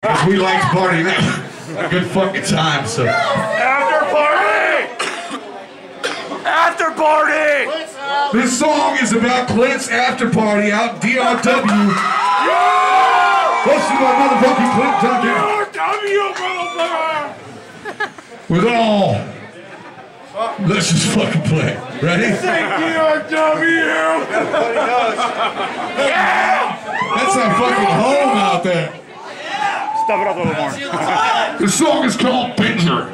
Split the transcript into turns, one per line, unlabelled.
Because we like to party now. A good fucking time, so.
After party! After party!
This song is about Clint's after party out DRW. Let's do our motherfucking Clint Tucker.
DRW, motherfucker!
With all. Let's just fucking play. Ready?
Say DRW! Yeah!
That's our fucking home out there.
Stuff it up a little more.
The song is called Binger.